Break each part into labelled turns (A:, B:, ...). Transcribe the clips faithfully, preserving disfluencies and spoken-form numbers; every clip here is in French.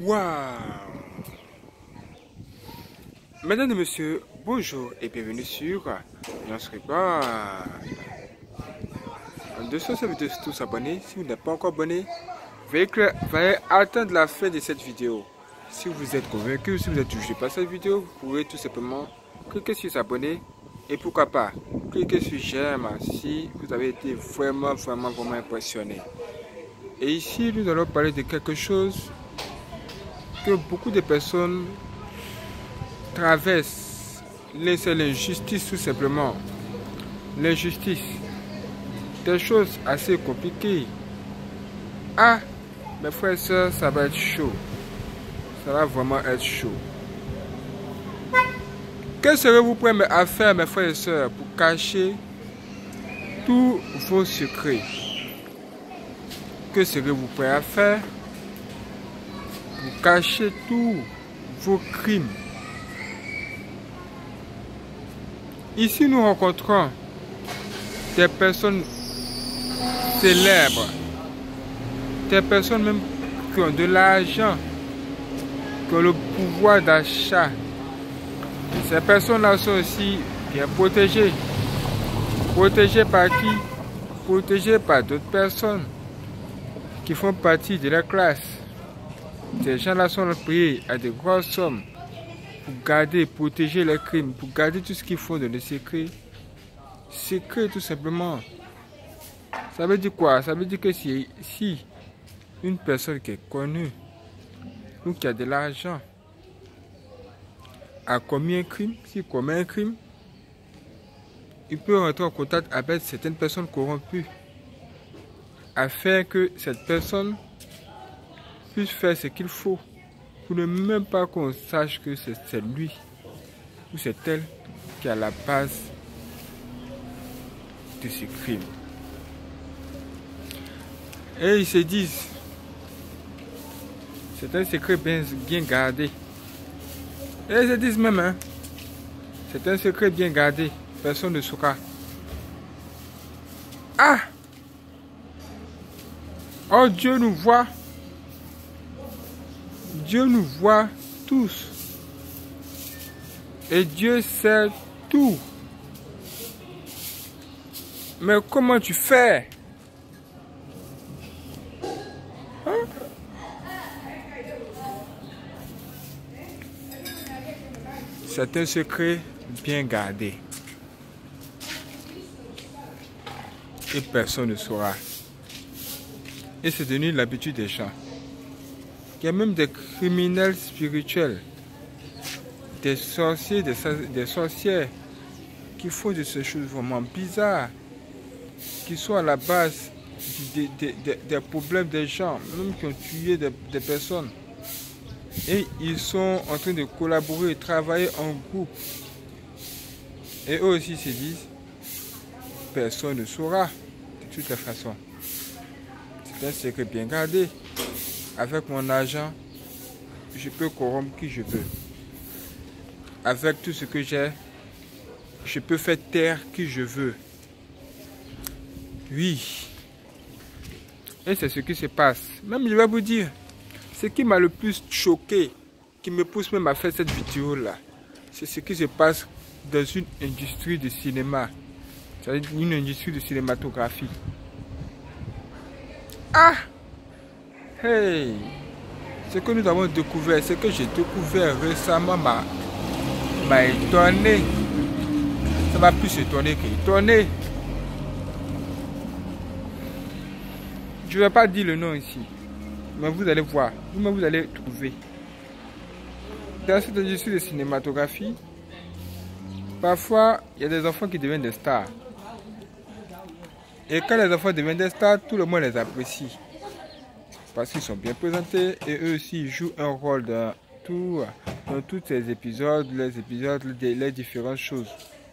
A: Waouh! Mesdames et messieurs, bonjour et bienvenue sur notre Record. En dessous, ça veut dire tous s'abonner. Si vous n'êtes pas encore abonné, veuillez attendre la fin de cette vidéo. Si vous êtes convaincu, si vous êtes touché par cette vidéo, vous pouvez tout simplement cliquer sur s'abonner et pourquoi pas cliquer sur j'aime si vous avez été vraiment, vraiment, vraiment impressionné. Et ici, nous allons parler de quelque chose que beaucoup de personnes traversent. C'est l'injustice tout simplement. L'injustice. Des choses assez compliquées. Ah, mes frères et sœurs, ça va être chaud. Ça va vraiment être chaud. Que serez-vous prêts à faire, mes frères et sœurs, pour cacher tous vos secrets? Que serez-vous prêts à faire pour cacher tous vos crimes? Ici, nous rencontrons des personnes célèbres, des personnes même qui ont de l'argent, qui ont le pouvoir d'achat. Ces personnes-là sont aussi bien protégées. Protégées par qui? Protégées par d'autres personnes qui font partie de la classe. Ces gens-là sont payés à de grosses sommes pour garder, protéger les crimes, pour garder tout ce qu'ils font de les secrets. Secret tout simplement. Ça veut dire quoi? Ça veut dire que si, si une personne qui est connue ou qui a de l'argent a commis un crime, s'il commet un crime, il peut rentrer en contact avec certaines personnes corrompues afin que cette personne puisse faire ce qu'il faut pour ne même pas qu'on sache que c'est lui ou c'est elle qui est à la base de ces crimes. Et ils se disent, c'est un secret bien, bien gardé. Et ils se disent même, hein, c'est un secret bien gardé, personne ne saura. Ah! Oh, Dieu nous voit. Dieu nous voit tous. Et Dieu sait tout. Mais comment tu fais? Hein? C'est un secret bien gardé. Et personne ne saura. Et c'est devenu l'habitude des gens. Il y a même des criminels spirituels, des sorciers, des, des sorcières qui font de ces choses vraiment bizarres, qui sont à la base des, des, des, des problèmes des gens, même qui ont tué des, des personnes. Et ils sont en train de collaborer, travailler en groupe. Et eux aussi se disent, personne ne saura de toute façon. C'est un secret bien gardé. Avec mon argent, je peux corrompre qui je veux. Avec tout ce que j'ai, je peux faire taire qui je veux. Oui. Et c'est ce qui se passe. Même je vais vous dire, ce qui m'a le plus choqué, qui me pousse même à faire cette vidéo-là, c'est ce qui se passe dans une industrie de cinéma. C'est-à-dire une industrie de cinématographie. Ah! Hey! Ce que nous avons découvert, ce que j'ai découvert récemment m'a étonné. Ça m'a plus étonné qu'étonné. Je ne vais pas dire le nom ici, mais vous allez voir, vous-même vous allez trouver. Dans cette industrie de cinématographie, parfois il y a des enfants qui deviennent des stars. Et quand les enfants deviennent des stars, tout le monde les apprécie. Parce qu'ils sont bien présentés et eux aussi jouent un rôle dans, tout, dans tous ces épisodes, les épisodes, les, les différentes choses.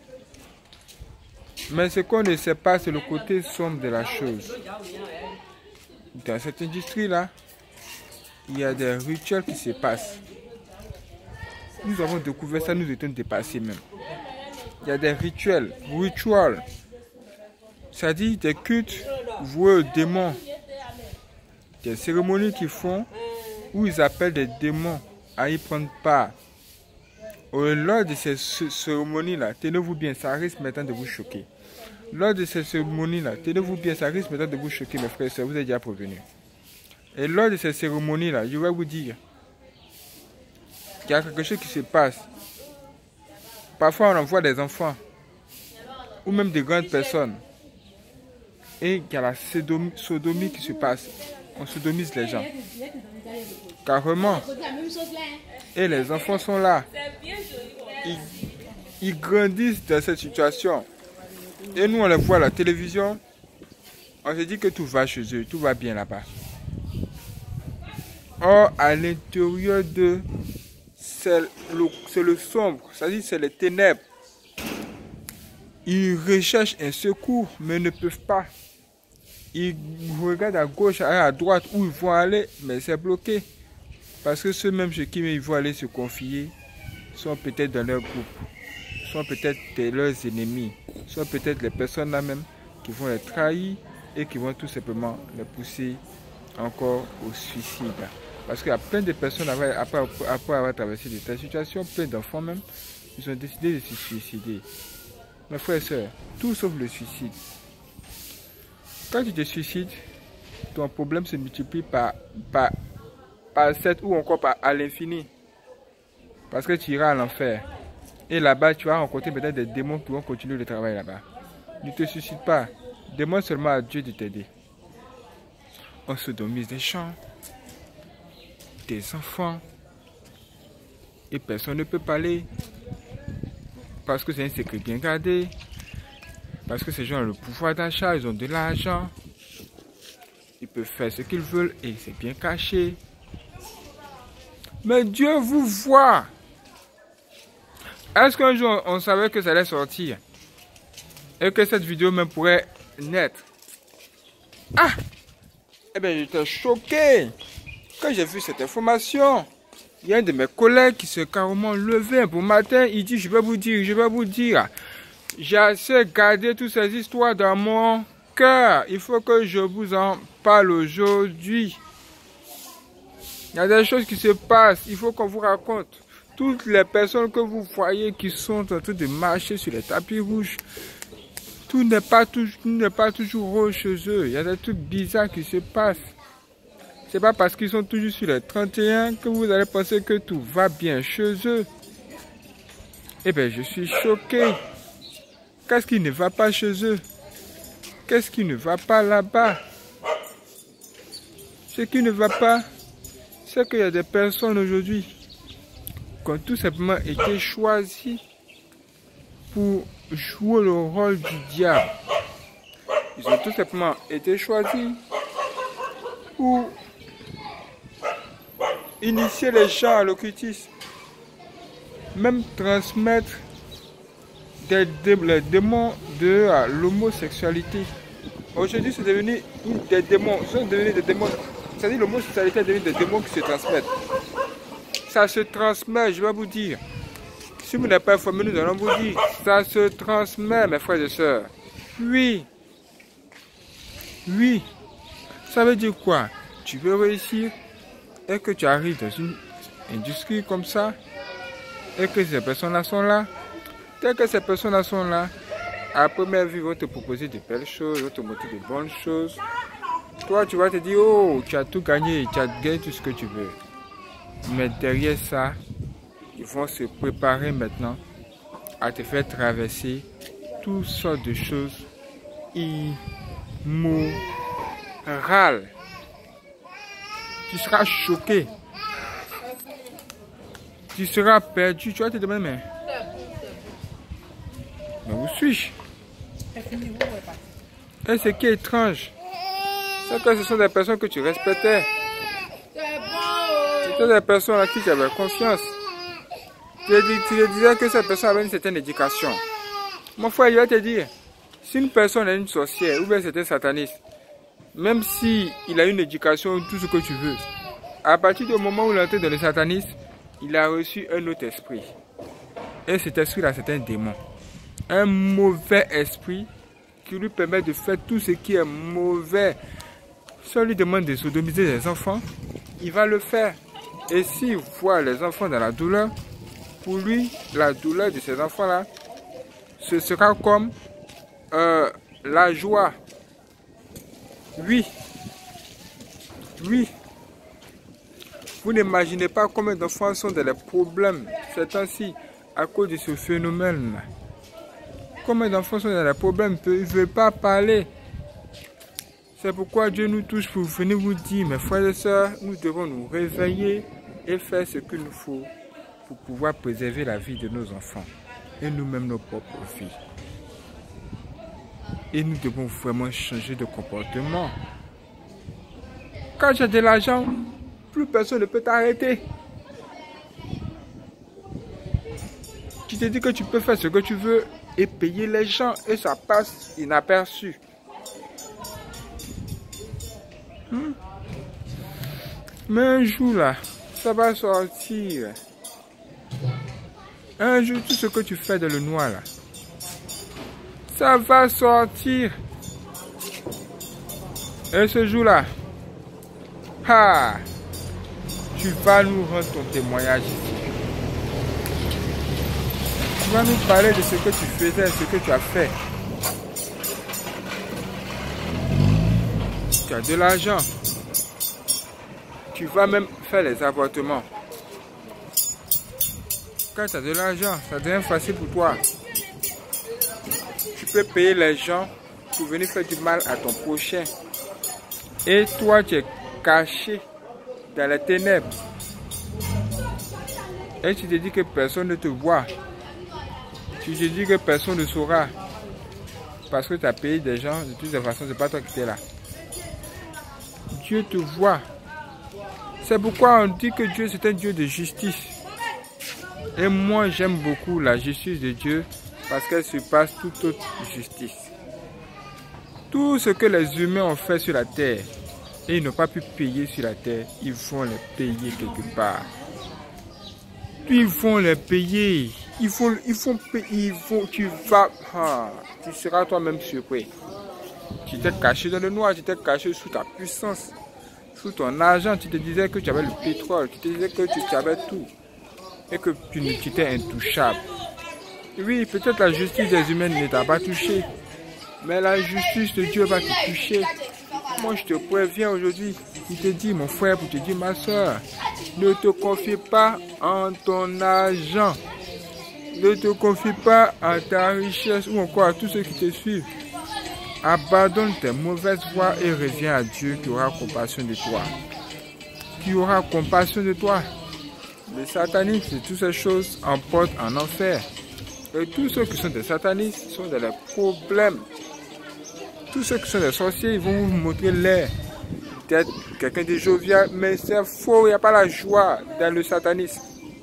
A: Mais ce qu'on ne sait pas, c'est le côté sombre de la chose. Dans cette industrie-là, il y a des rituels qui se passent. Nous avons découvert ça, nous étions dépassés même. Il y a des rituels, rituels, c'est-à-dire des cultes voués aux démons. Des cérémonies qu'ils font où ils appellent des démons à y prendre part. Lors de ces cérémonies-là, tenez-vous bien, ça risque maintenant de vous choquer. Lors de ces cérémonies-là, tenez-vous bien, ça risque maintenant de vous choquer, mes frères et sœurs, vous êtes déjà prévenus. Et lors de ces cérémonies-là, je vais vous dire qu'il y a quelque chose qui se passe. Parfois, on envoie des enfants, ou même des grandes personnes, et il y a la sodomie, sodomie qui se passe. On sodomise les gens. Carrément. Et les enfants sont là. Ils, ils grandissent dans cette situation. Et nous, on les voit à la télévision. On se dit que tout va chez eux, tout va bien là-bas. Or, à l'intérieur de, c'est le, c'est le sombre, c'est-à-dire c'est les ténèbres. Ils recherchent un secours, mais ne peuvent pas. Ils regardent à gauche, à droite où ils vont aller, mais c'est bloqué. Parce que ceux-mêmes chez qui ils vont aller se confier sont peut-être dans leur groupe, sont peut-être leurs ennemis, sont peut-être les personnes là même qui vont les trahir et qui vont tout simplement les pousser encore au suicide. Parce qu'il y a plein de personnes après, après, après avoir traversé de telles situations, plein d'enfants même, ils ont décidé de se suicider. Mes frères et sœurs, tout sauf le suicide. Quand tu te suicides, ton problème se multiplie par, par, par sept ou encore par à l'infini. Parce que tu iras à l'enfer. Et là-bas, tu vas rencontrer peut-être des démons qui vont continuer le travail là-bas. Ne te suicide pas. Demande seulement à Dieu de t'aider. On sodomise des gens, des enfants. Et personne ne peut parler. Parce que c'est un secret bien gardé. Parce que ces gens ont le pouvoir d'achat, ils ont de l'argent. Ils peuvent faire ce qu'ils veulent et c'est bien caché. Mais Dieu vous voit. Est-ce qu'un jour on savait que ça allait sortir? Et que cette vidéo même pourrait naître? Ah! Eh bien, j'étais choqué. Quand j'ai vu cette information, il y a un de mes collègues qui s'est carrément levé un bon matin. Il dit, je vais vous dire, je vais vous dire. J'ai assez gardé toutes ces histoires dans mon cœur. Il faut que je vous en parle aujourd'hui. Il y a des choses qui se passent. Il faut qu'on vous raconte. Toutes les personnes que vous voyez qui sont en train de marcher sur les tapis rouges, tout n'est pas, pas toujours rose chez eux. Il y a des trucs bizarres qui se passent. C'est pas parce qu'ils sont toujours sur les trente et un que vous allez penser que tout va bien chez eux. Eh bien, je suis choqué. Qu'est-ce qui ne va pas chez eux? Qu'est-ce qui ne va pas là-bas? Ce qui ne va pas, c'est qu'il y a des personnes aujourd'hui qui ont tout simplement été choisies pour jouer le rôle du diable. Ils ont tout simplement été choisis pour initier les gens à l'occultisme, même transmettre Des, des, les démons de euh, l'homosexualité. Aujourd'hui, c'est devenu des démons. Sont devenus des démons. C'est-à-dire l'homosexualité est devenue des démons qui se transmettent. Ça se transmet, je vais vous dire. Si vous n'êtes pas informé, nous allons vous dire. Ça se transmet, mes frères et sœurs. Oui. Oui. Ça veut dire quoi? Tu veux réussir et que tu arrives dans une industrie comme ça et que ces personnes-là sont là. Dès que ces personnes-là sont là, à première vue, ils vont te proposer de belles choses, ils vont te montrer de bonnes choses. Toi, tu vas te dire, oh, tu as tout gagné, tu as gagné tout ce que tu veux. Mais derrière ça, ils vont se préparer maintenant à te faire traverser toutes sortes de choses immorales. Tu seras choqué. Tu seras perdu. Tu vas te demander, mais... Mais où suis-je? Et ce qui est étrange, c'est que ce sont des personnes que tu respectais. C'était des personnes à qui tu avais confiance. Tu te disais que cette personne avait une certaine éducation. Mon frère, il va te dire, si une personne est une sorcière ou bien c'est un sataniste, même si il a une éducation, tout ce que tu veux, à partir du moment où il est entré dans le satanisme, il a reçu un autre esprit. Et cet esprit-là, c'est un démon. Un mauvais esprit qui lui permet de faire tout ce qui est mauvais. Si on lui demande de sodomiser les enfants, il va le faire. Et s'il voit les enfants dans la douleur, pour lui, la douleur de ces enfants-là, ce sera comme euh, la joie. Oui. Oui. Vous n'imaginez pas combien d'enfants sont dans les problèmes ces temps-ci à cause de ce phénomène-là. Combien d'enfants sont dans les problèmes, ils ne veulent pas parler. C'est pourquoi Dieu nous touche pour venir vous dire, mes frères et sœurs, nous devons nous réveiller et faire ce qu'il nous faut pour pouvoir préserver la vie de nos enfants et nous-mêmes nos propres vies. Et nous devons vraiment changer de comportement. Quand tu as de l'argent, plus personne ne peut t'arrêter. Tu te dis que tu peux faire ce que tu veux et payer les gens et ça passe inaperçu. Hmm. Mais un jour là, ça va sortir. Un jour, tout ce que tu fais dans le noir là, ça va sortir. Et ce jour-là, ah, tu vas nous rendre ton témoignage ici. Tu vas nous parler de ce que tu faisais, ce que tu as fait. Tu as de l'argent. Tu vas même faire les avortements. Quand tu as de l'argent, ça devient facile pour toi. Tu peux payer les gens pour venir faire du mal à ton prochain. Et toi, tu es caché dans les ténèbres. Et tu te dis que personne ne te voit. Tu te dis que personne ne saura. Parce que tu as payé des gens, de toutes les façons, ce n'est pas toi qui es là. Dieu te voit. C'est pourquoi on dit que Dieu c'est un Dieu de justice. Et moi j'aime beaucoup la justice de Dieu parce qu'elle surpasse toute autre justice. Tout ce que les humains ont fait sur la terre et ils n'ont pas pu payer sur la terre, ils vont les payer quelque part. Ils vont les payer. Ils vont, ils vont payer. Ils vont, tu vas. Ah, tu seras toi-même surpris. Tu t'es caché dans le noir, tu t'es caché sous ta puissance, sous ton argent. Tu te disais que tu avais le pétrole, tu te disais que tu, tu avais tout et que tu, tu étais intouchable. Oui, peut-être la justice des humains ne t'a pas touché, mais la justice de Dieu va te toucher. Moi, je te préviens aujourd'hui. Il te dit, mon frère, pour te dire, ma soeur, ne te confie pas en ton argent. Ne te confie pas à ta richesse ou encore à tous ceux qui te suivent. Abandonne tes mauvaises voies et reviens à Dieu qui aura compassion de toi. Qui aura compassion de toi. Les satanistes et toutes ces choses emportent en enfer. Et tous ceux qui sont des satanistes sont dans les problèmes. Tous ceux qui sont des sorciers, ils vont vous montrer l'air d'être quelqu'un de jovial, mais c'est faux, il n'y a pas la joie dans le satanisme.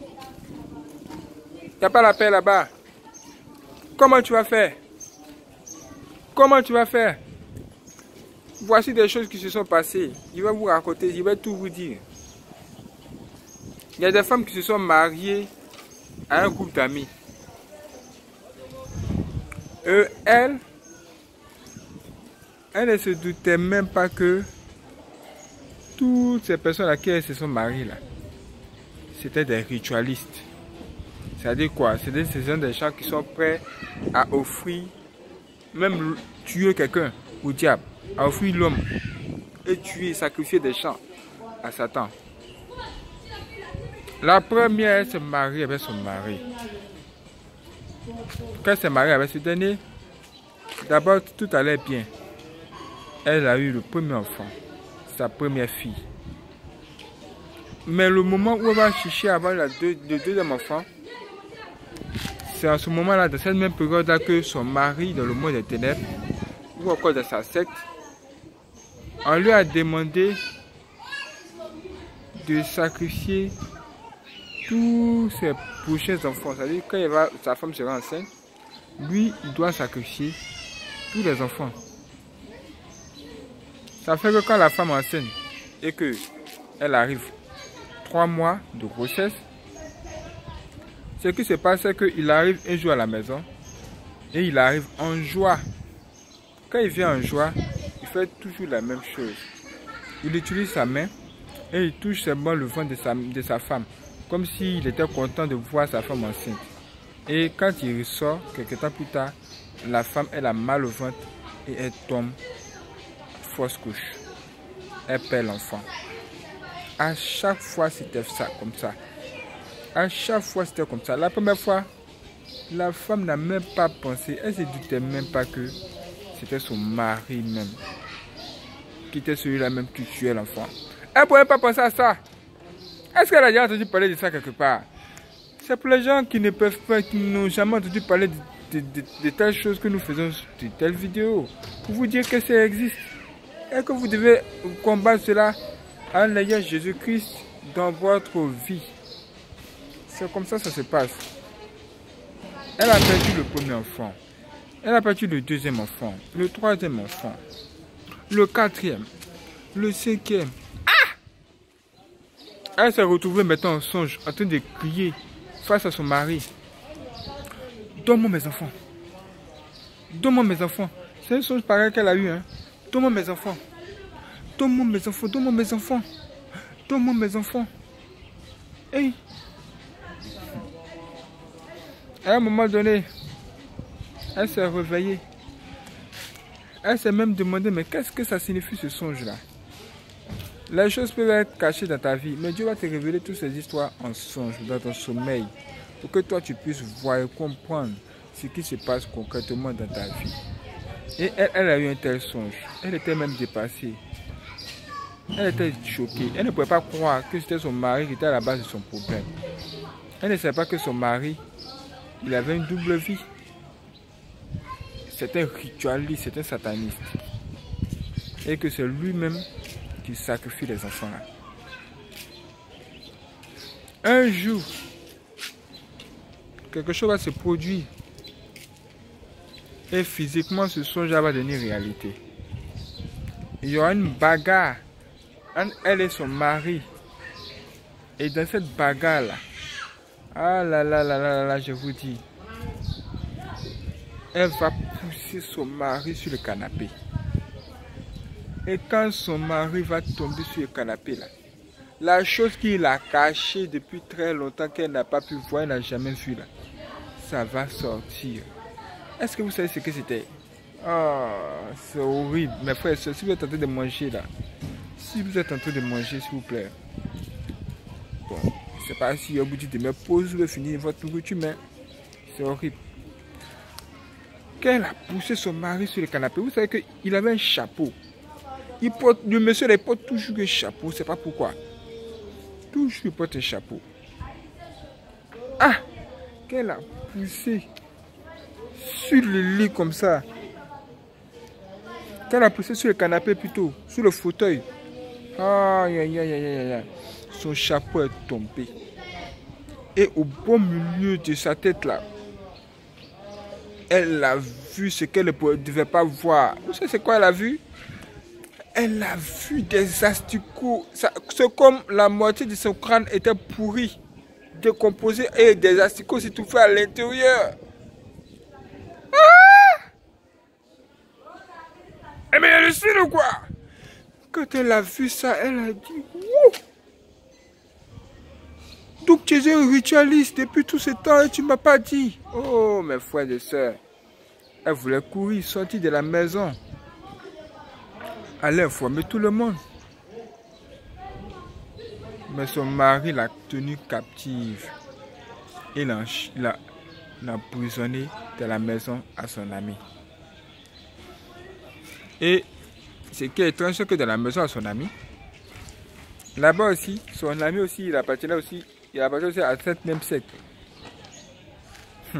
A: Il n'y a pas la paix là-bas. Comment tu vas faire? Comment tu vas faire? Voici des choses qui se sont passées. Je vais vous raconter, je vais tout vous dire. Il y a des femmes qui se sont mariées à un groupe d'amis. Euh, elles, elles ne se doutaient même pas que toutes ces personnes à qui elles se sont mariées là, c'était des ritualistes. C'est-à-dire quoi? C'est des, des gens qui sont prêts à offrir, même tuer quelqu'un au diable, à offrir l'homme et tuer, sacrifier des gens à Satan. La première, elle se marie avec son mari. Quand elle s'est mariée avec ce dernier, d'abord tout allait bien. Elle a eu le premier enfant, sa première fille. Mais le moment où elle va chercher avant la deux, le deuxième enfant, c'est à ce moment-là, dans cette même période-là, que son mari, dans le monde des ténèbres, ou encore dans sa secte, on lui a demandé de sacrifier tous ses prochains enfants. C'est-à-dire quand il va, sa femme sera enceinte, lui, il doit sacrifier tous les enfants. Ça fait que quand la femme est enceinte et qu'elle arrive trois mois de grossesse, ce qui se passe, c'est qu'il arrive un jour à la maison et il arrive en joie. Quand il vient en joie, il fait toujours la même chose. Il utilise sa main et il touche seulement le ventre de sa, de sa femme, comme s'il était content de voir sa femme enceinte. Et quand il ressort, quelques temps plus tard, la femme, elle a mal au ventre et elle tombe, fausse couche. Elle perd l'enfant. À chaque fois, c'était ça, comme ça. À chaque fois, c'était comme ça. La première fois, la femme n'a même pas pensé, elle ne se doutait même pas que c'était son mari même, qui était celui-là même qui tuait l'enfant. Elle ne pouvait pas penser à ça. Est-ce qu'elle a déjà entendu parler de ça quelque part? C'est pour les gens qui ne peuvent pas, qui n'ont jamais entendu parler de, de, de, de telles choses que nous faisons de telles vidéos, pour vous dire que ça existe et que vous devez combattre cela en ayant Jésus-Christ dans votre vie. C'est comme ça que ça se passe. Elle a perdu le premier enfant. Elle a perdu le deuxième enfant, le troisième enfant, le quatrième, le cinquième. Ah! Elle s'est retrouvée maintenant en songe, en train de crier face à son mari. Donne-moi mes enfants. Donne-moi mes enfants. C'est un songe pareil qu'elle a eu. Hein. Donne-moi mes enfants. Donne-moi mes enfants. Donne-moi mes enfants. Donne-moi mes enfants. Hey. À un moment donné, elle s'est réveillée. Elle s'est même demandé, mais qu'est-ce que ça signifie ce songe-là? Les choses peuvent être cachées dans ta vie, mais Dieu va te révéler toutes ces histoires en songe, dans ton sommeil, pour que toi tu puisses voir et comprendre ce qui se passe concrètement dans ta vie. Et elle, elle a eu un tel songe. Elle était même dépassée. Elle était choquée. Elle ne pouvait pas croire que c'était son mari qui était à la base de son problème. Elle ne savait pas que son mari, il avait une double vie. C'est un ritualiste, c'est un sataniste. Et que c'est lui-même qui sacrifie les enfants là. Un jour, quelque chose va se produire. Et physiquement, ce songe va devenir réalité. Il y aura une bagarre entre elle et son mari. Et dans cette bagarre là, ah là là là là là, je vous dis, elle va pousser son mari sur le canapé. Et quand son mari va tomber sur le canapé là, la chose qu'il a cachée depuis très longtemps, qu'elle n'a pas pu voir, elle n'a jamais vu là, ça va sortir. Est-ce que vous savez ce que c'était? Oh, c'est horrible. Mes frères, si vous êtes en train de manger là, si vous êtes en train de manger, s'il vous plaît, bon, c'est pas si au bout du demain, posez-le, finir votre nourriture, mais c'est horrible. Qu'elle a poussé son mari sur le canapé, vous savez qu'il avait un chapeau. Il porte, le monsieur il porte toujours un chapeau, c'est pas pourquoi. Toujours il porte un chapeau. Ah, qu'elle a poussé sur le lit comme ça. Qu'elle a poussé sur le canapé plutôt, sur le fauteuil. Aïe, aïe, aïe, aïe, aïe, aïe. Son chapeau est tombé. Et au beau milieu de sa tête là, elle a vu ce qu'elle ne devait pas voir. Vous savez c'est quoi elle a vu? Elle a vu des asticots. C'est comme la moitié de son crâne était pourri, décomposé, et des asticots s'étouffaient à l'intérieur. Ah! Eh mais elle est sûre ou quoi? Quand elle a vu ça, elle a dit wow! Donc tu es un ritualiste depuis tout ce temps et tu ne m'as pas dit. Oh mes frères et sœurs. Elle voulait courir, sortir de la maison. Elle a informé tout le monde. Mais son mari l'a tenue captive. Il l'a emprisonnée dans la maison à son ami. Et ce qui est étrange, c'est que dans la maison à son ami, là-bas aussi, son ami aussi, il appartenait aussi, il appartenait aussi à cette même secte. Hmm.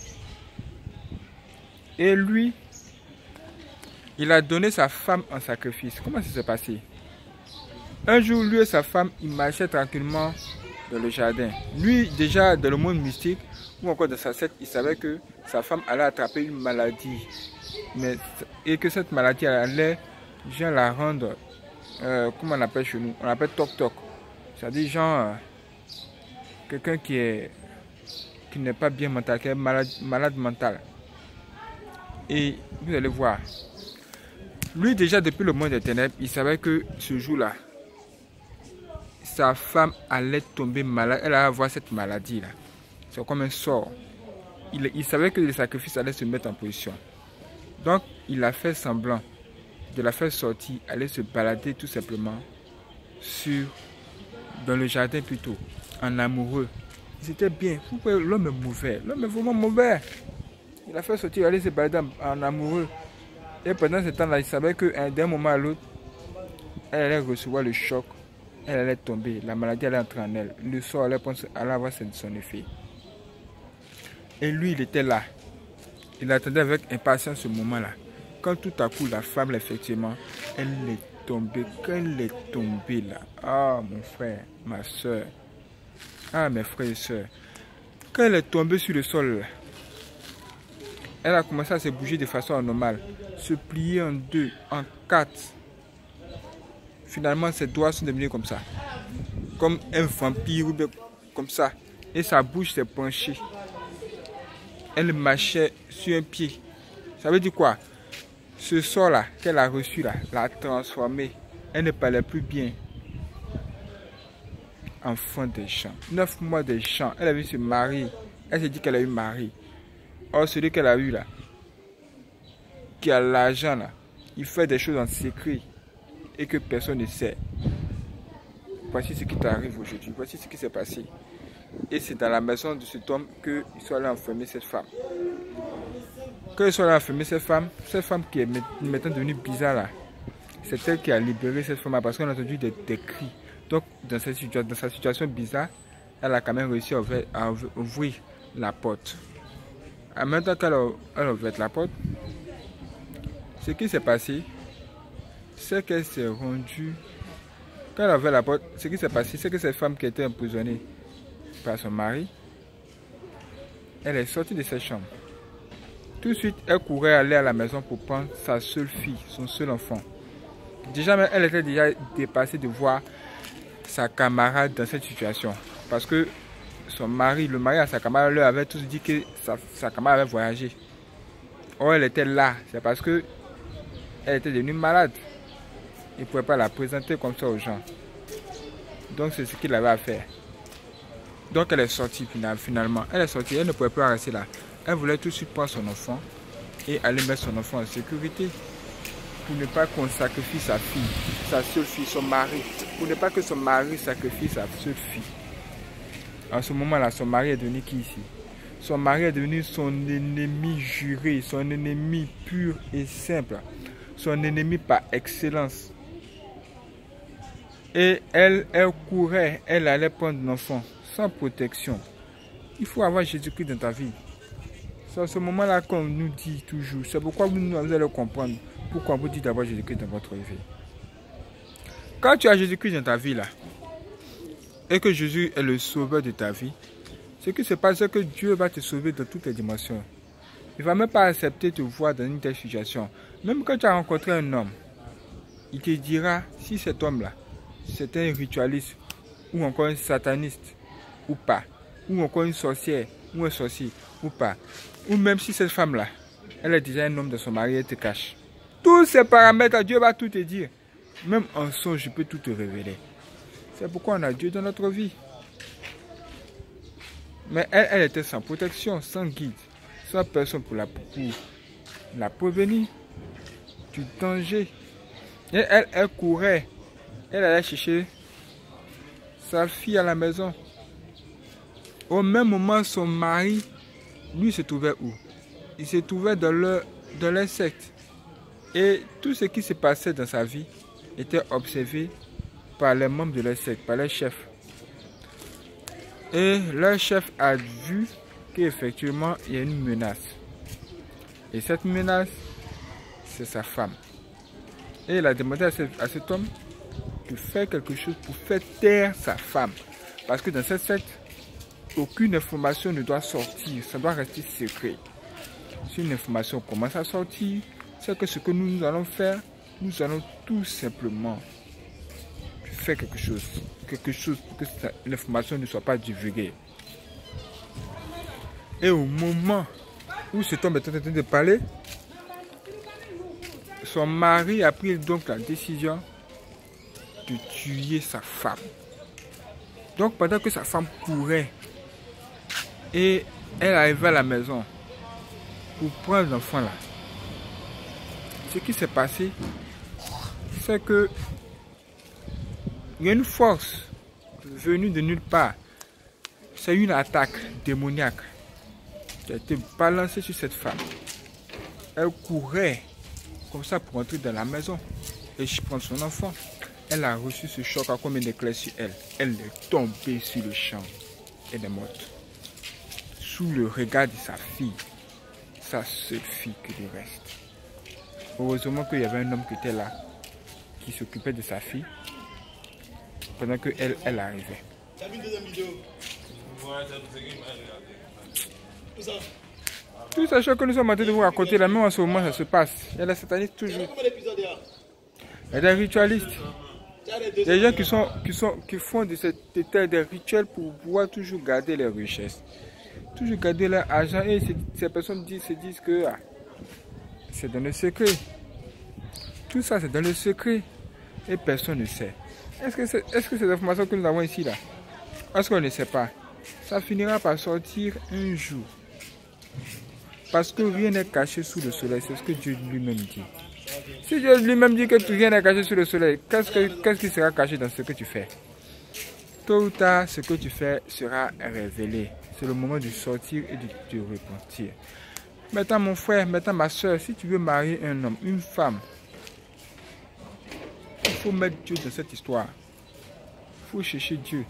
A: Et lui, il a donné sa femme en sacrifice. Comment ça s'est passé? Un jour, lui et sa femme, ils marchaient tranquillement dans le jardin. Lui, déjà dans le monde mystique, ou encore dans sa secte, il savait que sa femme allait attraper une maladie. Mais, et que cette maladie allait, genre, la rendre, euh, comment on appelle chez nous? On appelle toc-toc. C'est-à-dire, genre, euh, quelqu'un qui est qui n'est pas bien mental, qui est malade, malade mental. Et vous allez voir, lui déjà depuis le monde des ténèbres, il savait que ce jour-là, sa femme allait tomber malade, elle allait avoir cette maladie-là. C'est comme un sort. Il, il savait que le sacrifice allait se mettre en position. Donc, il a fait semblant de la faire sortir, aller se balader tout simplement sur, dans le jardin plutôt, en amoureux. C'était bien. L'homme est mauvais. L'homme est vraiment mauvais. Il a fait sortir, aller se balader en, en amoureux. Et pendant ce temps-là, il savait d'un moment à l'autre, elle allait recevoir le choc. Elle allait tomber. La maladie allait entrer en elle. Le sort allait, allait avoir son effet. Et lui, il était là. Il attendait avec impatience ce moment-là. Quand tout à coup, la femme, effectivement, elle est tombée. Quand elle est tombée là, ah mon frère, ma soeur, ah mes frères et soeurs, quand elle est tombée sur le sol, elle a commencé à se bouger de façon anormale, se plier en deux, en quatre. Finalement, ses doigts sont devenus comme ça, comme un vampire, comme ça. Et sa bouche s'est penchée. Elle marchait sur un pied. Ça veut dire quoi? Ce sort-là qu'elle a reçu là, l'a transformé. Elle ne parlait plus bien. Enfant des champs. Neuf mois des champs. Elle a vu se marier. Elle s'est dit qu'elle a eu mari. Or, celui qu'elle a eu là, qui a l'argent là, il fait des choses en secret et que personne ne sait. Voici ce qui t'arrive aujourd'hui. Voici ce qui s'est passé. Et c'est dans la maison de cet homme qu'ils sont allés enfermer cette femme. Quand ils sont allés enfermer cette femme, cette femme qui est maintenant devenue bizarre là, c'est elle qui a libéré cette femme parce qu'on a entendu des, des cris. Donc dans, cette situa dans sa situation bizarre, elle a quand même réussi à ouvrir, à ouvrir la porte. En même temps qu'elle a, a ouvert la porte, ce qui s'est passé, c'est qu'elle s'est rendue. Quand elle a ouvert la porte, ce qui s'est passé, c'est que cette femme qui était empoisonnée par son mari, elle est sortie de sa chambre. Tout de suite, elle courait aller à la maison pour prendre sa seule fille, son seul enfant. Déjà, elle était déjà dépassée de voir sa camarade dans cette situation. Parce que son mari, le mari à sa camarade, leur avait tous dit que sa, sa camarade avait voyagé. Or, elle était là. C'est parce que elle était devenue malade. Il ne pouvait pas la présenter comme ça aux gens. Donc, c'est ce qu'il avait à faire. Donc, elle est sortie finalement. Elle est sortie, elle ne pouvait pas rester là. Elle voulait tout de suite prendre son enfant et aller mettre son enfant en sécurité pour ne pas qu'on sacrifie sa fille, sa seule fille, son mari, pour ne pas que son mari sacrifie sa seule fille. En ce moment-là, son mari est devenu qui ici? Son mari est devenu son ennemi juré, son ennemi pur et simple, son ennemi par excellence. Et elle, elle courait, elle allait prendre l'enfant sans protection. Il faut avoir Jésus-Christ dans ta vie. C'est à ce moment-là qu'on nous dit toujours. C'est pourquoi vous, nous allez comprendre pourquoi vous dites d'avoir Jésus-Christ dans votre vie. Quand tu as Jésus-Christ dans ta vie là, et que Jésus est le sauveur de ta vie, ce qui se passe, c'est que Dieu va te sauver dans toutes les dimensions. Il ne va même pas accepter de te voir dans une telle situation. Même quand tu as rencontré un homme, il te dira si cet homme-là, c'est un ritualiste, ou encore un sataniste, ou pas, ou encore une sorcière, ou un sorcier, ou pas. Ou même si cette femme-là, elle est déjà un homme de son mari, elle te cache. Tous ces paramètres, Dieu va tout te dire. Même en songe, je peux tout te révéler. C'est pourquoi on a Dieu dans notre vie. Mais elle, elle était sans protection, sans guide, sans personne pour la, pour la prévenir du danger. Et elle, elle courait. Elle allait chercher sa fille à la maison. Au même moment, son mari, lui, se trouvait où? Il se trouvait dans leur, dans leur secte. Et tout ce qui se passait dans sa vie était observé par les membres de leur secte, par leur chef. Et leur chef a vu qu'effectivement, il y a une menace. Et cette menace, c'est sa femme. Et il a demandé à, ce, à cet homme de faire quelque chose pour faire taire sa femme. Parce que dans cette secte, aucune information ne doit sortir, ça doit rester secret. Si une information commence à sortir, c'est que ce que nous, nous allons faire, nous allons tout simplement faire quelque chose. Quelque chose pour que l'information ne soit pas divulguée. Et au moment où cet homme était en train de parler, son mari a pris donc la décision de tuer sa femme. Donc pendant que sa femme courait et elle arrivait à la maison pour prendre l'enfant là, ce qui s'est passé, c'est que il y a une force venue de nulle part. C'est une attaque démoniaque qui a été balancée sur cette femme. Elle courait comme ça pour entrer dans la maison et prendre son enfant. Elle a reçu ce choc comme un éclair sur elle. Elle est tombée sur le champ. Elle est morte. Sous le regard de sa fille, sa seule fille que du reste. Heureusement qu'il y avait un homme qui était là, qui s'occupait de sa fille, pendant que elle, elle arrivait. Tout ça chose que nous sommes en train de vous raconter, là même en ce moment ça se passe. Il y a la sataniste toujours. Il y a des ritualistes. Des gens qui, sont, qui, sont, qui font de cet état des rituels pour pouvoir toujours garder les richesses. Toujours garder leur argent. Et ces personnes disent, se disent que ah, c'est dans le secret. Tout ça c'est dans le secret. Et personne ne sait. Est-ce que, c'est, est-ce que ces informations que nous avons ici là, est-ce qu'on ne sait pas? Ça finira par sortir un jour. Parce que rien n'est caché sous le soleil. C'est ce que Dieu lui-même dit. Si Dieu lui-même dit que rien n'est caché sous le soleil, qu'est-ce, que, qu'est-ce qui sera caché dans ce que tu fais? Tôt ou tard, ce que tu fais sera révélé. C'est le moment de sortir et de te repentir. Maintenant, mon frère, maintenant, ma soeur, si tu veux marier un homme, une femme, il faut mettre Dieu dans cette histoire. Il faut chercher Dieu.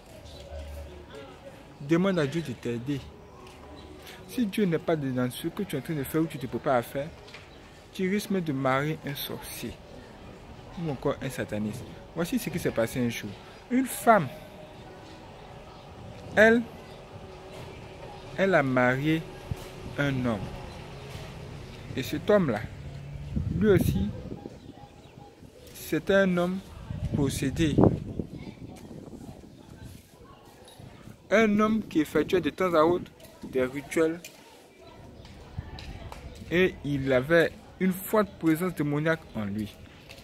A: Demande à Dieu de t'aider. Si Dieu n'est pas dans ce que tu es en train de faire ou tu ne te prépares à faire, tu risques même de marier un sorcier ou encore un sataniste. Voici ce qui s'est passé un jour. Une femme, elle, elle a marié un homme. Et cet homme-là, lui aussi, c'était un homme possédé. Un homme qui effectuait de temps à autre des rituels. Et il avait une forte présence démoniaque en lui.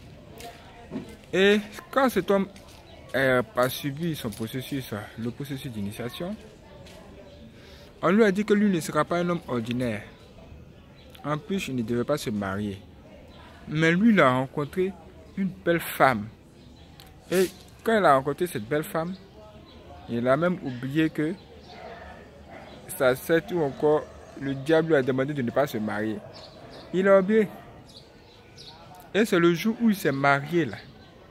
A: Et quand cet homme n'a pas subi son processus, le processus d'initiation, on lui a dit que lui ne sera pas un homme ordinaire. En plus, il ne devait pas se marier. Mais lui, il a rencontré une belle femme. Et quand il a rencontré cette belle femme, il a même oublié que sa sœur ou encore le diable lui a demandé de ne pas se marier. Il a oublié. Et c'est le jour où il s'est marié là.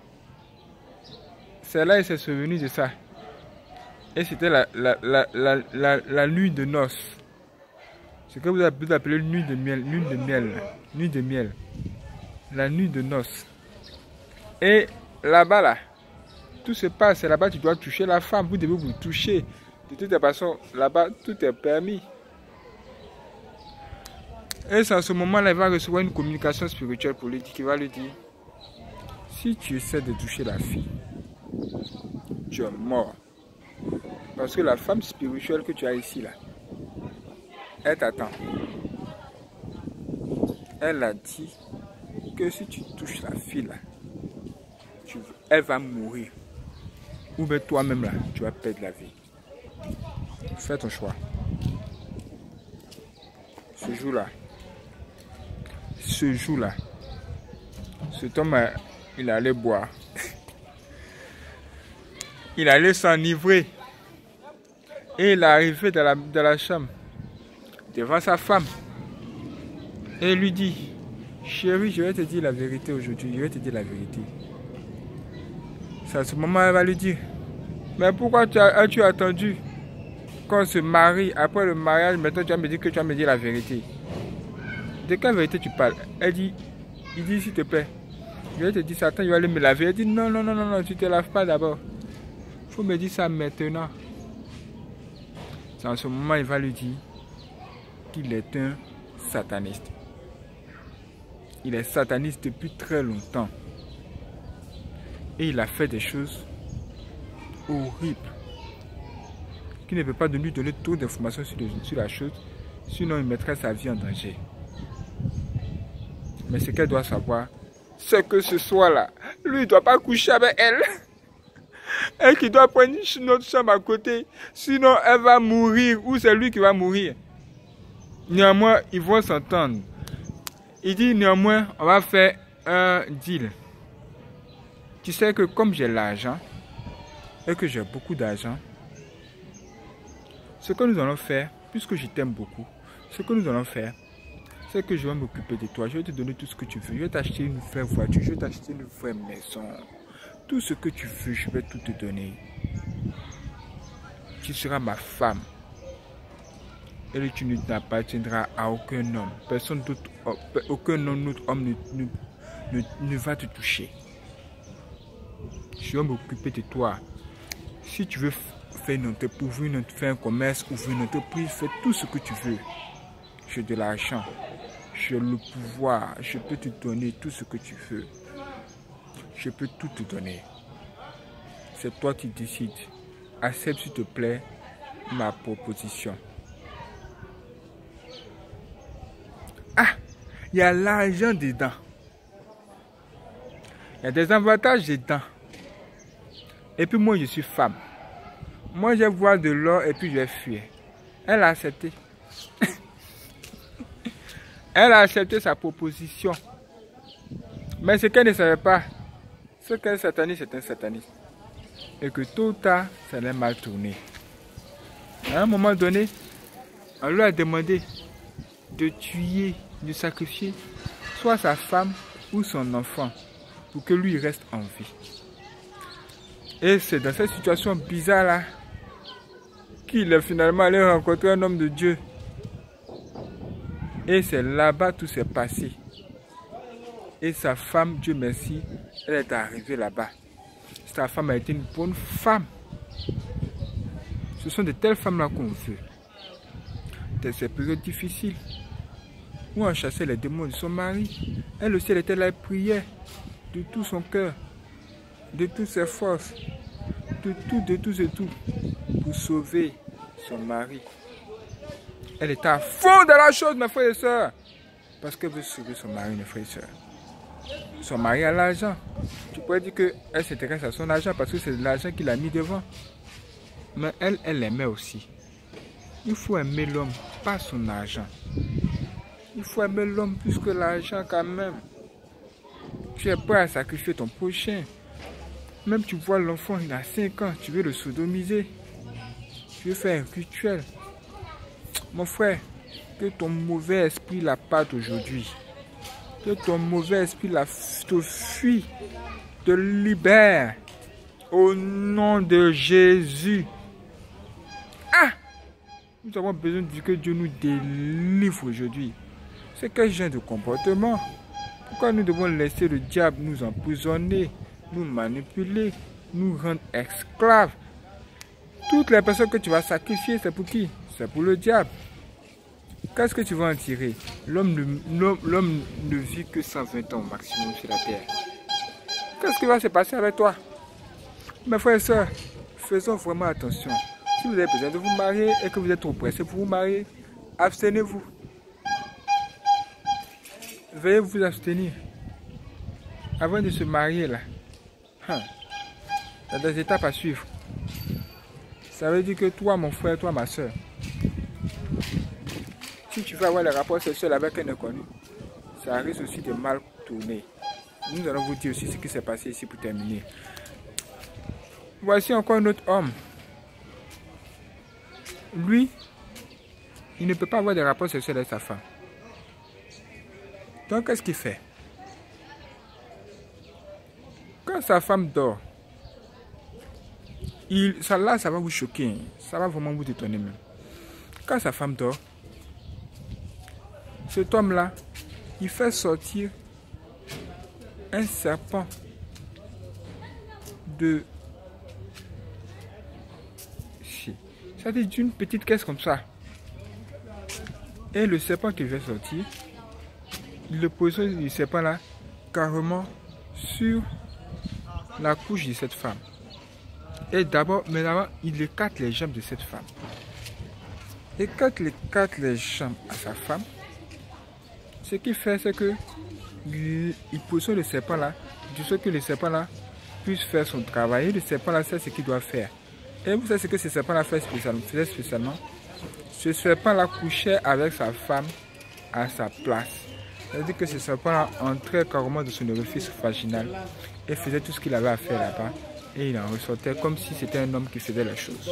A: C'est là qu'il s'est souvenu de ça. Et c'était la, la, la, la, la, la nuit de noces. Ce que vous appelez nuit de miel. Nuit de miel. Nuit de miel. La nuit de noces. Et là-bas là, tout se passe. Là-bas tu dois toucher la femme. Vous devez vous toucher. De toute façon, là-bas tout est permis. Et c'est à ce moment-là, il va recevoir une communication spirituelle politique qui va lui dire: si tu essaies de toucher la fille, tu es mort. Parce que la femme spirituelle que tu as ici, là, elle t'attend. Elle a dit que si tu touches la fille, là, tu, elle va mourir. Ou bien toi-même, là, tu vas perdre la vie. Fais ton choix. Ce jour-là, ce jour-là, cet homme, il allait boire. Il allait s'enivrer. Et il est arrivé dans la, dans la chambre, devant sa femme. Et il lui dit: chérie, je vais te dire la vérité aujourd'hui. Je vais te dire la vérité. C'est à ce moment elle va lui dire: mais pourquoi tu as, as-tu attendu qu'on se marie? Après le mariage, maintenant tu vas me dire que tu vas me dire la vérité. De quelle vérité tu parles? Elle dit, il dit: s'il te plaît, je vais te dire ça, attends, il va aller me laver. Elle dit: non, non, non, non, non, tu ne te laves pas d'abord. Il faut me dire ça maintenant. C'est en ce moment il va lui dire qu'il est un sataniste. Il est sataniste depuis très longtemps. Et il a fait des choses horribles. Qui ne peut pas de lui donner trop d'informations sur, sur la chose. Sinon il mettrait sa vie en danger. Mais ce qu'elle doit savoir, c'est que ce soir-là, lui ne doit pas coucher avec elle. Et qui doit prendre une autre chambre à côté. Sinon, elle va mourir ou c'est lui qui va mourir. Néanmoins, ils vont s'entendre. Il dit néanmoins, on va faire un deal. Tu sais que comme j'ai l'argent et que j'ai beaucoup d'argent, ce que nous allons faire, puisque je t'aime beaucoup, ce que nous allons faire, c'est que je vais m'occuper de toi. Je vais te donner tout ce que tu veux. Je vais t'acheter une vraie voiture, je vais t'acheter une vraie maison. Tout ce que tu veux, je vais tout te donner. Tu seras ma femme. Et tu ne t'appartiendras à aucun homme. Personne d'autre, aucun autre homme ne, ne, ne, ne va te toucher. Je vais m'occuper de toi. Si tu veux faire une entreprise, une, faire un commerce, ouvrir une entreprise, fais tout ce que tu veux. J'ai de l'argent. J'ai le pouvoir. Je peux te donner tout ce que tu veux. Je peux tout te donner. C'est toi qui décides. Accepte s'il te plaît ma proposition. Ah, il y a l'argent dedans. Il y a des avantages dedans. Et puis moi je suis femme. Moi je vois de l'or et puis je vais fuir. Elle a accepté. Elle a accepté sa proposition. Mais ce qu'elle ne savait pas, c'est qu'un sataniste est un sataniste. Et que tôt ou tard, ça allait mal tourner. À un moment donné, on lui a demandé de tuer, de sacrifier soit sa femme ou son enfant pour que lui reste en vie. Et c'est dans cette situation bizarre-là qu'il est finalement allé rencontrer un homme de Dieu. Et c'est là-bas tout s'est passé. Et sa femme, Dieu merci, elle est arrivée là-bas. Sa femme a été une bonne femme. Ce sont de telles femmes-là qu'on veut. Dans ces périodes difficiles, où on chassait les démons de son mari, elle aussi elle était là, elle priait de tout son cœur, de toutes ses forces, de tout, de tout et tout, pour sauver son mari. Elle était à fond de la chose, mes frères et sœurs, parce qu'elle veut sauver son mari, mes frères et sœurs. Son mari a l'argent. Tu pourrais dire qu'elle s'intéresse à son argent parce que c'est l'argent qu'il a mis devant. Mais elle, elle aimait aussi. Il faut aimer l'homme, pas son argent. Il faut aimer l'homme plus que l'argent quand même. Tu es prêt à sacrifier ton prochain. Même tu vois l'enfant, il a cinq ans, tu veux le sodomiser. Tu veux faire un rituel. Mon frère, que ton mauvais esprit la parte aujourd'hui. Que ton mauvais esprit la te fuit, te libère. Au nom de Jésus. Ah! Nous avons besoin de que Dieu nous délivre aujourd'hui. C'est quel genre de comportement? Pourquoi nous devons laisser le diable nous emprisonner, nous manipuler, nous rendre esclaves? Toutes les personnes que tu vas sacrifier, c'est pour qui? C'est pour le diable. Qu'est-ce que tu vas en tirer? L'homme ne, ne vit que cent vingt ans au maximum sur la terre. Qu'est-ce qui va se passer avec toi? Mes frères et sœurs, faisons vraiment attention. Si vous avez besoin de vous marier et que vous êtes trop pressé pour vous marier, abstenez-vous. Veuillez vous abstenir avant de se marier là. Hein. Il y a des étapes à suivre. Ça veut dire que toi, mon frère, toi, ma soeur, si tu veux avoir les rapports sexuels avec un inconnu, ça risque aussi de mal tourner. Nous allons vous dire aussi ce qui s'est passé ici pour terminer. Voici encore un autre homme. Lui, il ne peut pas avoir des rapports sexuels avec sa femme. Donc, qu'est-ce qu'il fait? Quand sa femme dort, il, ça là, ça va vous choquer. Ça va vraiment vous étonner même. Quand sa femme dort, cet homme-là, il fait sortir un serpent de... Ça dit d'une petite caisse comme ça. Et le serpent qui fait sortir, il le pose du serpent là, carrément sur la couche de cette femme. Et d'abord, mais d'abord, il écarte les jambes de cette femme. Et quand il écarte les jambes à sa femme, ce qu'il fait, c'est que il pose le serpent là, du fait que le serpent là puisse faire son travail. Et le serpent là, c'est ce qu'il doit faire. Et vous savez ce que ce serpent là fait spécialement, faisait spécialement? Ce serpent là couchait avec sa femme à sa place. C'est-à-dire que ce serpent là entrait carrément dans son orifice vaginal et faisait tout ce qu'il avait à faire là-bas. Et il en ressortait comme si c'était un homme qui faisait la chose.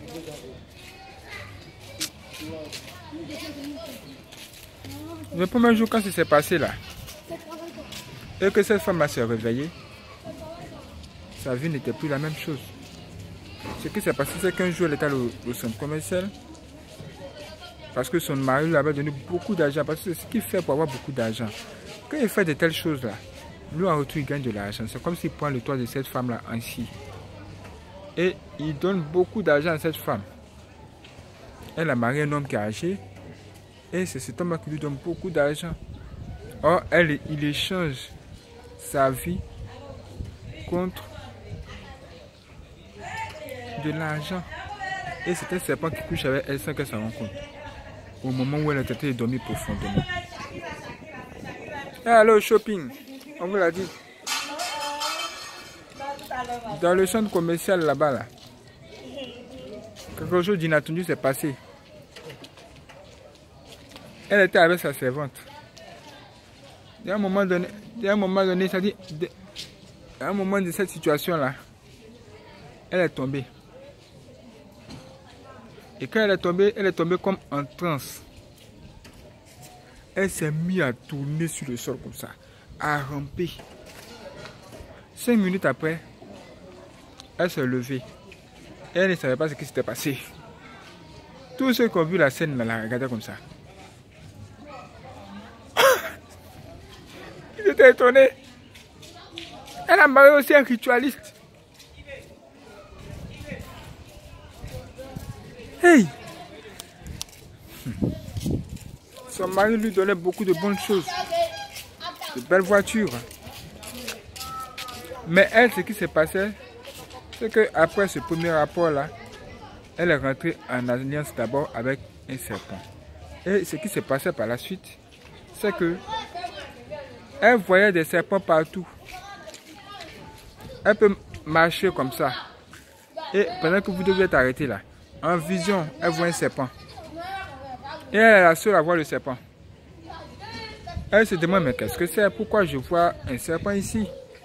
A: Le premier jour quand ça s'est passé là, et que cette femme-là s'est réveillée, sa vie n'était plus la même chose. Ce qui s'est passé, c'est qu'un jour elle était au, au centre commercial parce que son mari lui avait donné beaucoup d'argent, parce que c'est ce qu'il fait pour avoir beaucoup d'argent. Quand il fait de telles choses là, lui en retour il gagne de l'argent. C'est comme s'il prend le toit de cette femme là ainsi. Et il donne beaucoup d'argent à cette femme. Elle a marié un homme qui est âgé. Et c'est cet homme qui lui donne beaucoup d'argent. Or, elle, il échange sa vie contre de l'argent. Et c'est un serpent qui couche avec elle sans qu'elle s'en rende compte. Au moment où elle est en train de dormir profondément. Allô, shopping. On vous l'a dit. Dans le centre commercial là-bas, là, quelque chose d'inattendu s'est passé. Elle était avec sa servante. À un moment donné, à un moment donné, ça dit, à un moment de cette situation-là, elle est tombée. Et quand elle est tombée, elle est tombée comme en transe. Elle s'est mise à tourner sur le sol comme ça, à ramper. Cinq minutes après, elle s'est levée. Elle ne savait pas ce qui s'était passé. Tous ceux qui ont vu la scène la regardaient comme ça. Ils étaient étonnés. Elle a marié aussi un ritualiste. Hey! Son mari lui donnait beaucoup de bonnes choses. De belles voitures. Mais elle, ce qui s'est passé, c'est qu'après ce premier rapport-là, elle est rentrée en alliance d'abord avec un serpent. Et ce qui s'est passé par la suite, c'est que elle voyait des serpents partout. Elle peut marcher comme ça. Et pendant que vous devez être arrêté là, en vision, elle voit un serpent. Et elle est la seule à voir le serpent. Elle se demande, mais qu'est-ce que c'est? Pourquoi je vois un serpent ici?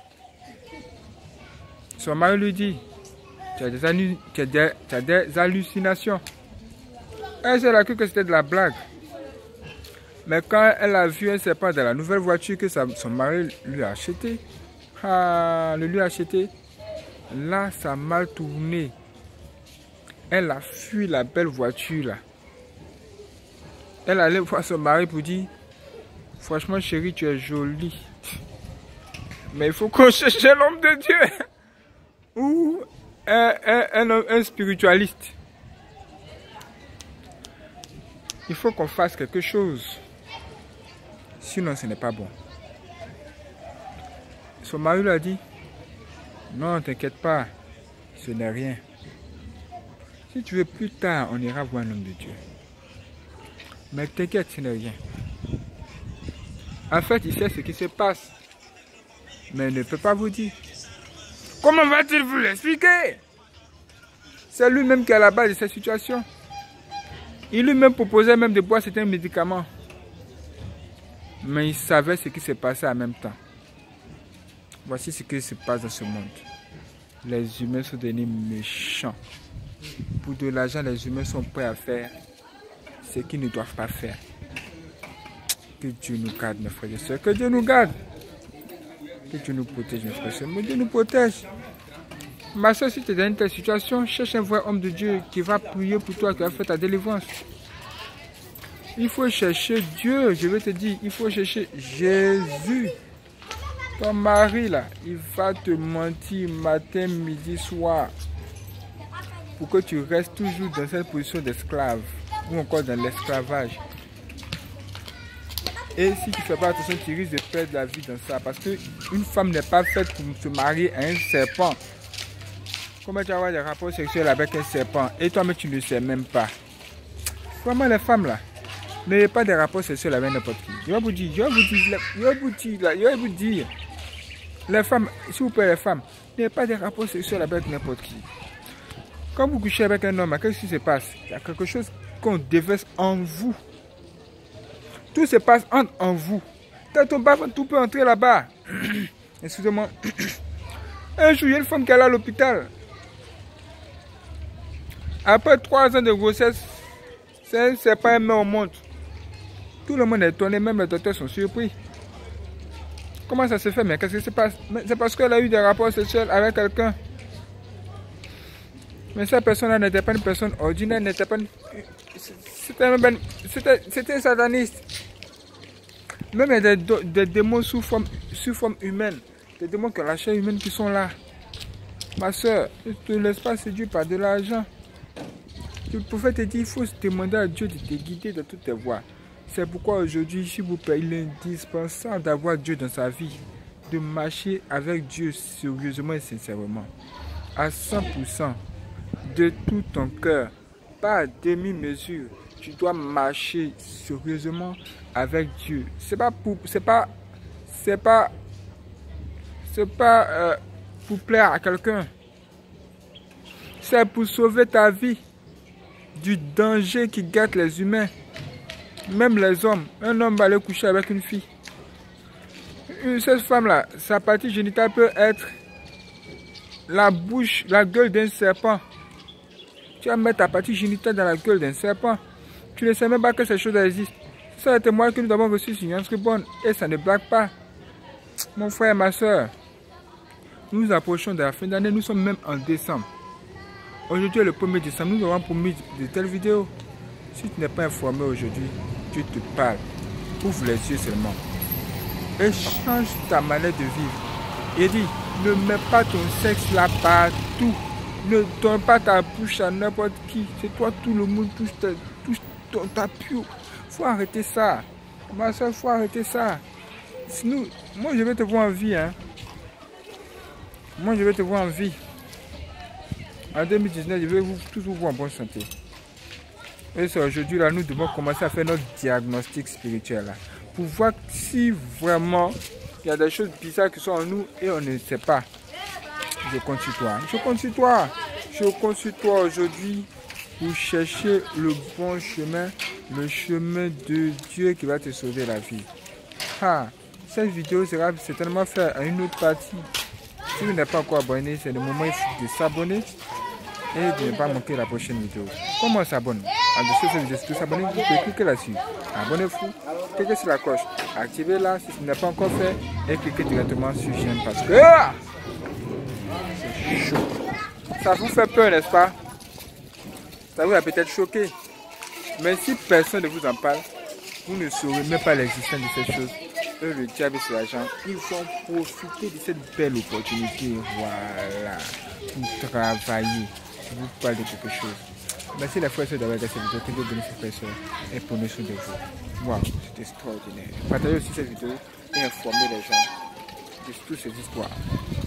A: Son mari lui dit, tu as des, tu as des, tu as des hallucinations. Elle a cru que c'était de la blague. Mais quand elle a vu un serpent dans la nouvelle voiture que sa, son mari lui a acheté, ah, le lui a acheté, là ça a mal tourné. Elle a fui la belle voiture là. Elle allait voir son mari pour dire, franchement chérie, tu es jolie. Mais il faut qu'on cherche l'homme de Dieu. Ou un, un, un, un spiritualiste. Il faut qu'on fasse quelque chose. Sinon, ce n'est pas bon. Son mari lui a dit, non, t'inquiète pas, ce n'est rien. Si tu veux plus tard, on ira voir un homme de Dieu. Mais t'inquiète, ce n'est rien. En fait, il sait ce qui se passe. Mais il ne peut pas vous dire. Comment va-t-il vous l'expliquer? C'est lui-même qui est à la base de cette situation. Il lui-même proposait même de boire certains médicaments. Mais il savait ce qui se passait en même temps. Voici ce qui se passe dans ce monde. Les humains sont devenus méchants. Pour de l'argent, les humains sont prêts à faire ce qu'ils ne doivent pas faire. Que Dieu nous garde, mes frères et sœurs. Que Dieu nous garde. Que Dieu nous protège, mes frères et sœurs. Mais Dieu nous protège. Ma soeur, si tu es dans une telle situation, cherche un vrai homme de Dieu qui va prier pour toi, qui va faire ta délivrance. Il faut chercher Dieu, je vais te dire, il faut chercher Jésus. Ton mari là, il va te mentir matin, midi, soir. Pour que tu restes toujours dans cette position d'esclave. Ou encore dans l'esclavage. Et si tu ne fais pas attention, tu risques de perdre la vie dans ça. Parce qu'une femme n'est pas faite pour se marier à un serpent. Comment tu vas avoir des rapports sexuels avec un serpent et toi-même tu ne le sais même pas. Vraiment les femmes là, n'ayez pas des rapports sexuels avec n'importe qui. Je vais vous dire, je vais vous dire, je vais vous dire, je vais vous dire. Les femmes, s'il vous plaît les femmes, N'ayez pas de rapports sexuels avec n'importe qui. Quand vous couchez avec un homme, qu'est-ce qui se passe? Il y a quelque chose qu'on déverse en vous. Tout se passe en, en vous. Quand on bat, tout peut entrer là-bas. Excusez-moi. Un jour, il y a une femme qui est allée à l'hôpital. Après trois ans de grossesse, c'est pas un main au monde. Tout le monde est étonné, même les docteurs sont surpris. Comment ça se fait? Mais qu'est-ce qui se passe? C'est parce qu'elle a eu des rapports sexuels avec quelqu'un. Mais cette personne-là n'était pas une personne ordinaire, n'était pas une... C'était un sataniste. Même il y a des, des démons sous forme, sous forme humaine. Des démons qui ont la chair humaine qui sont là. Ma soeur, ne te laisse pas séduire par de l'argent. Le prophète te dit, il faut demander à Dieu de te guider dans toutes tes voies. C'est pourquoi aujourd'hui, s'il vous plaît, il est indispensable d'avoir Dieu dans sa vie. De marcher avec Dieu sérieusement et sincèrement. À cent pour cent. De tout ton cœur. Pas à demi-mesure. Tu dois marcher sérieusement avec Dieu. C'est pas pour... C'est pas... C'est pas... C'est pas euh, pour plaire à quelqu'un. C'est pour sauver ta vie du danger qui gâte les humains. Même les hommes. Un homme va aller coucher avec une fille. Cette femme-là, sa partie génitale peut être la bouche, la gueule d'un serpent. Tu vas mettre ta partie génitale dans la gueule d'un serpent. Tu ne sais même pas que ces choses existent. C'est le témoin que nous avons reçu sur Yann Scribon. Et ça ne blague pas. Mon frère, ma soeur, nous nous approchons de la fin d'année. Nous sommes même en décembre. Aujourd'hui est le premier décembre. Nous avons promis de telles vidéos. Si tu n'es pas informé aujourd'hui, Dieu te parle. Ouvre les yeux seulement. Et change ta manière de vivre. Il dit, ne mets pas ton sexe là partout. Ne donne pas ta bouche à n'importe qui. C'est toi, tout le monde touche ta, touche ton, ta pure. Faut arrêter ça. Ma soeur, faut arrêter ça. Sinon, moi je vais te voir en vie. Hein. Moi je vais te voir en vie. En deux mille dix-neuf, je vais vous, tous vous voir en bonne santé. Et c'est aujourd'hui là, nous devons commencer à faire notre diagnostic spirituel là, pour voir si vraiment il y a des choses bizarres qui sont en nous et on ne sait pas. Je compte sur toi. Je compte sur toi. Je compte sur toi aujourd'hui pour chercher le bon chemin, le chemin de Dieu qui va te sauver la vie. Ah, cette vidéo sera certainement faite à une autre partie. Si vous n'êtes pas encore abonné, c'est le moment de s'abonner et de ne pas manquer la prochaine vidéo. Comment on s'abonne? En dessous de cette vidéo, si vous s'abonnez, vous pouvez cliquer là-dessus. Abonnez-vous, cliquez sur la cloche, activez-la si ce n'est pas encore fait et cliquez directement sur j'aime parce que c'est chaud. Ça vous fait peur, n'est-ce pas? Ça vous a peut-être choqué. Mais si personne ne vous en parle, vous ne saurez même pas l'existence de cette chose. Eux, le diable et ses agents, ils vont profiter de cette belle opportunité. Voilà. Pour travailler. Je vous parle de quelque chose. Merci la fois d'avoir regardé cette vidéo. Que Dieu bénisse ces personnes et prenez soin de vous. Waouh, c'est extraordinaire. Partagez aussi cette vidéo et informez les gens de toutes ces histoires.